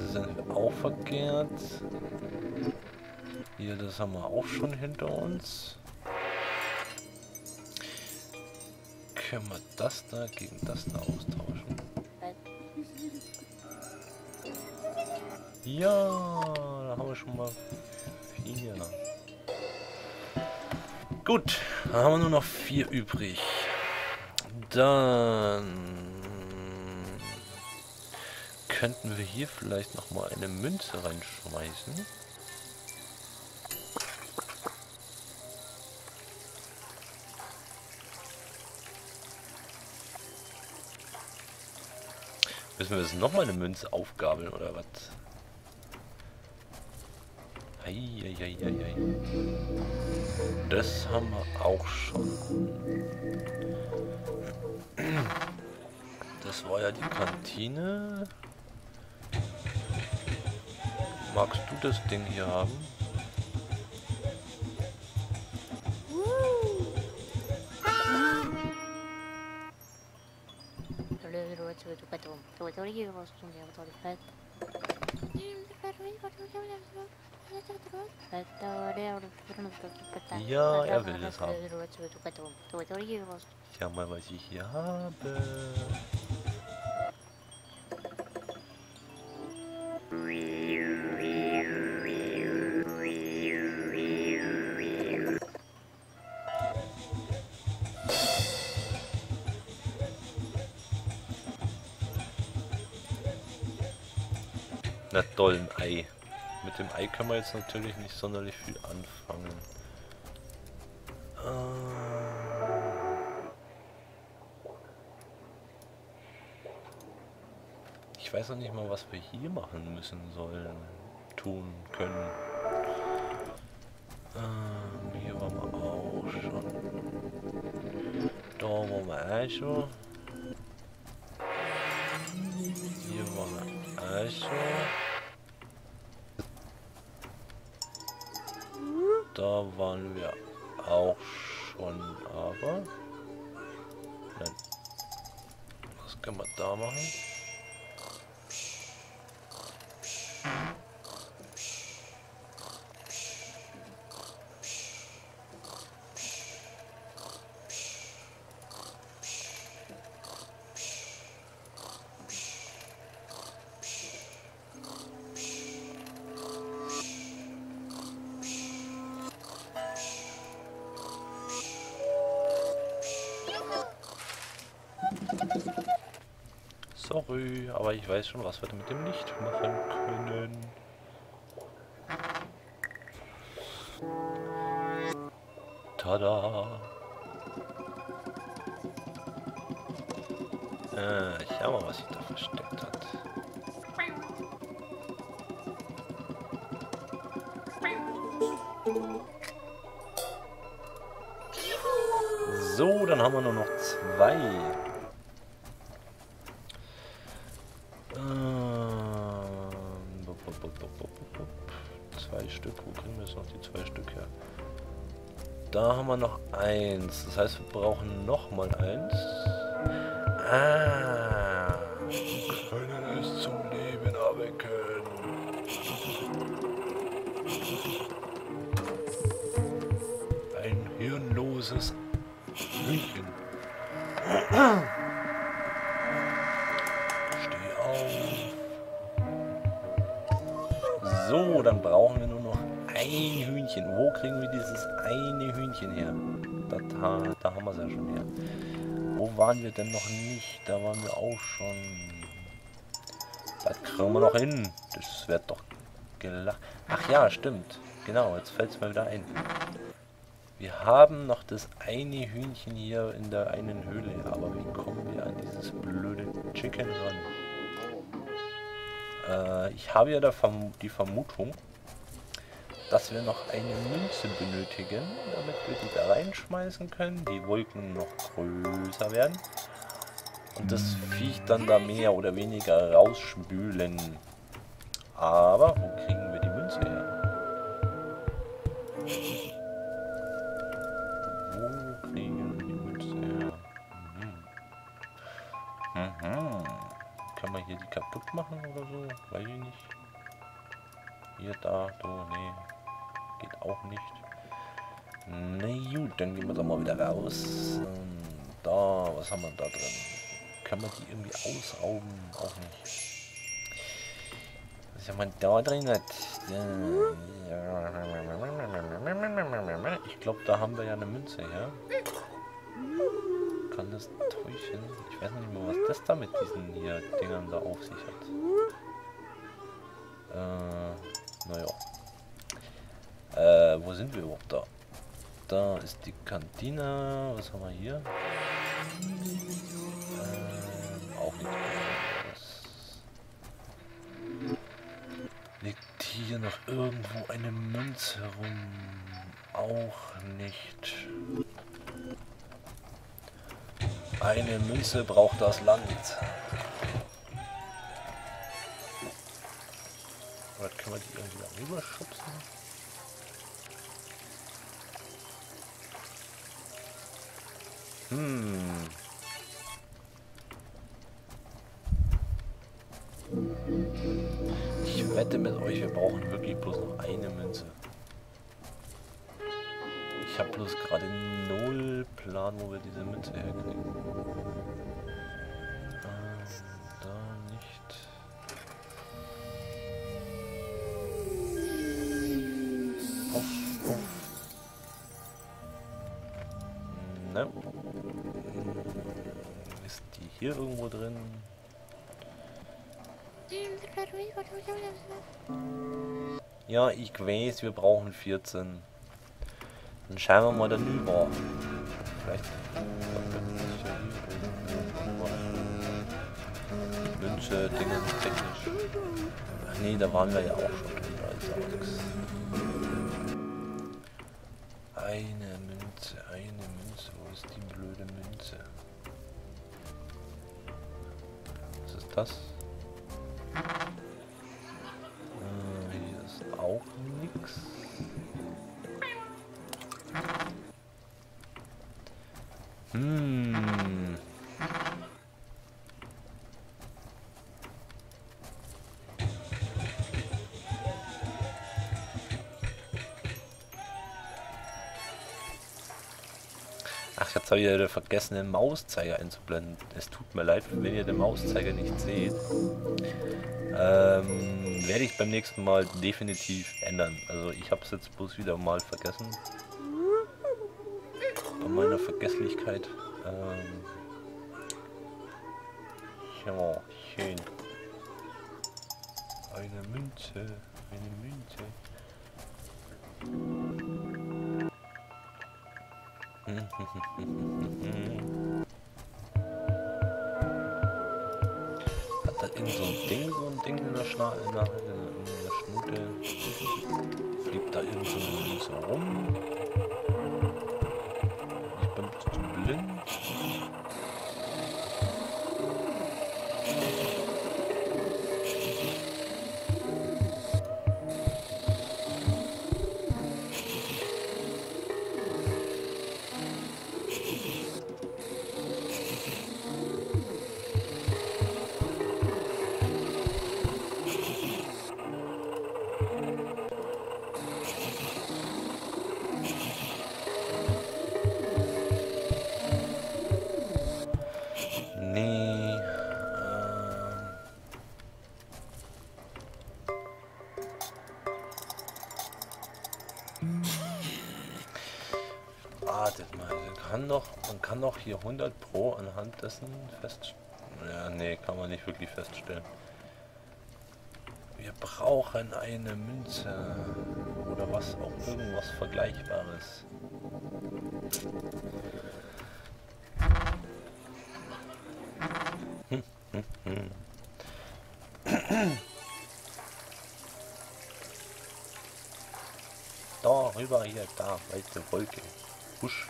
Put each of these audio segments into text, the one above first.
sind wir auch verkehrt. Hier, das haben wir auch schon hinter uns. Können wir das da gegen das da austauschen? Ja, da haben wir schon mal 4. Gut, dann haben wir nur noch 4 übrig. Dann könnten wir hier vielleicht noch mal eine Münze reinschmeißen. Müssen wir jetzt noch mal eine Münze aufgabeln oder was? Eieieiei. Das haben wir auch schon. Das war ja die Kantine. Magst du das Ding hier haben? Ja, er will es haben. Ja, mal was ich hier habe. Na toll, ein Ei. Mit dem Ei kann man jetzt natürlich nicht sonderlich viel anfangen. Ich weiß noch nicht mal, was wir hier machen müssen sollen, tun können. Hier waren wir auch schon. Da waren wir auch schon. Hier waren wir auch schon. Da waren wir auch schon, aber... Nein. Was kann man da machen? Sorry, aber ich weiß schon, was wir mit dem Licht machen können. Tada! Schau mal, was sich da versteckt hat. So, dann haben wir nur noch 2. Zwei Stück, wo kriegen wir jetzt noch die 2 Stück her? Da haben wir noch 1, das heißt wir brauchen noch mal 1. Ah, wir können es zum Leben erwecken. Ein hirnloses Hühnchen. Steh auf. So, dann brauchen wir nur noch ein Hühnchen. Wo kriegen wir dieses eine Hühnchen her? Da haben wir es ja schon her. Wo waren wir denn noch nicht? Da waren wir auch schon. Das kriegen wir noch hin. Das wird doch gelacht. Ach ja, stimmt. Genau, jetzt fällt es mir wieder ein. Wir haben noch das eine Hühnchen hier in der einen Höhle. Aber wie kommen wir an dieses blöde Chicken ran? Ich habe ja die Vermutung, dass wir noch eine Münze benötigen, damit wir die da reinschmeißen können, die Wolken noch größer werden und das Viech dann da mehr oder weniger rausspülen. Aber wo kriegen wir die Münze her? Wo kriegen wir die Münze her? Kann man hier die kaputt machen oder so? Weiß ich nicht. Hier, da, so, nee. Geht auch nicht. Na gut, dann gehen wir doch mal wieder raus. Da, was haben wir da drin? Kann man die irgendwie ausrauben? Auch nicht. Was haben wir da drin? Ich glaube, da haben wir ja eine Münze, ja? Kann das täuschen? Ich weiß nicht mehr, was das da mit diesen hier Dingern da auf sich hat. Naja. Wo sind wir überhaupt da? Da ist die Kantine. Was haben wir hier? Auch nichts Besonderes. Liegt hier noch irgendwo eine Münze rum? Auch nicht. Eine Münze braucht das Land. Oder können wir die irgendwie rüberschubsen? Ich wette mit euch, wir brauchen wirklich bloß noch eine Münze. Ich habe bloß gerade null Plan, wo wir diese Münze herkriegen. Da nicht. Auf. Ne. Ist die hier irgendwo drin? Ja, ich weiß, wir brauchen 14. Dann schauen wir mal darüber. Vielleicht. Münze, Dinge, technisch. Ach nee, da waren wir ja auch schon drin. Also nichts. Eine Münze. Wo ist die blöde Münze? Was ist das? Hier ist auch nichts. Ach, jetzt habe ich ja vergessen, den Mauszeiger einzublenden. Es tut mir leid, wenn ihr den Mauszeiger nicht seht. Werde ich beim nächsten Mal definitiv ändern. Also ich habe es jetzt bloß wieder mal vergessen. Bei meiner Vergesslichkeit. Ja, schön. Eine Münze. Hat da so ein Ding in der Schnute? Fliegt da irgend so rum? Ich bin ein bisschen blind. Wartet mal, man kann doch hier 100 Pro anhand dessen feststellen. Ja, nee, kann man nicht wirklich feststellen. Wir brauchen eine Münze oder was auch irgendwas Vergleichbares. Da rüber hier, da, weite Wolke. Husch.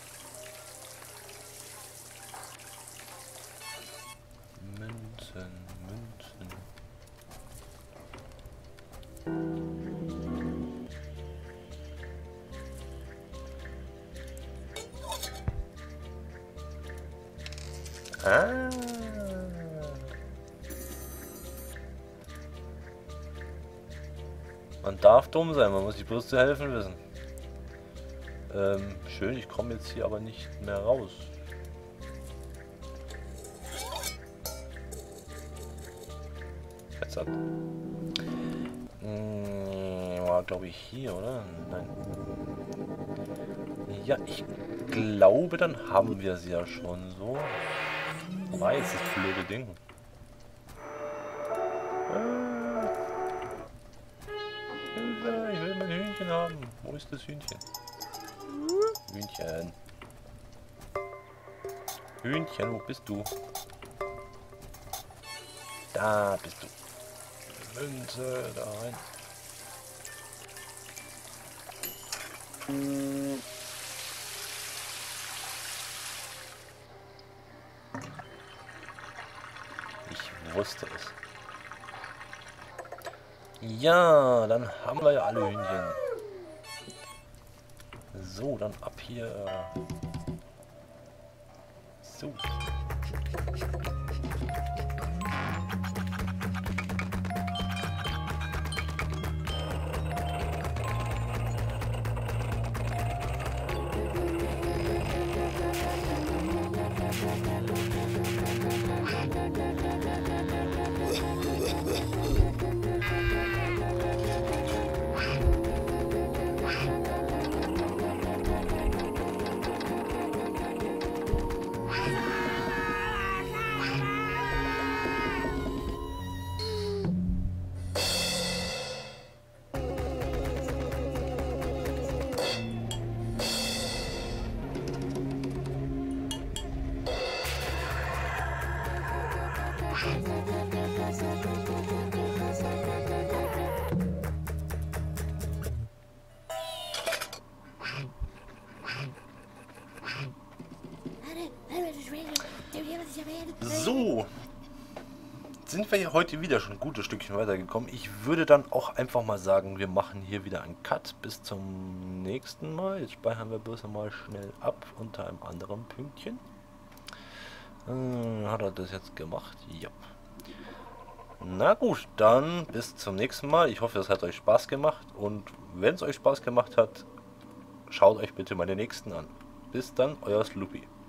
Münzen. Ah. Man darf dumm sein, man muss sich bloß zu helfen wissen. Schön, ich komme jetzt hier aber nicht mehr raus. Jetzt hat. War glaube ich hier, oder? Nein. Ja, ich glaube, dann haben wir sie ja schon so. Weiß, das blöde Ding. Hilfe, ich will mein Hühnchen haben. Wo ist das Hühnchen? Hühnchen. Hühnchen, wo bist du? Da bist du. Münze, da rein. Ich wusste es. Ja, dann haben wir ja alle Hühnchen. So, dann ab hier. So. So, sind wir ja heute wieder schon ein gutes Stückchen weitergekommen. Ich würde dann auch einfach mal sagen, wir machen hier wieder einen Cut bis zum nächsten Mal. Jetzt speichern wir bloß mal schnell ab unter einem anderen Pünktchen. Hat er das jetzt gemacht? Ja. Na gut, dann bis zum nächsten Mal. Ich hoffe, es hat euch Spaß gemacht. Und wenn es euch Spaß gemacht hat, schaut euch bitte meine nächsten an. Bis dann, euer Sloopy.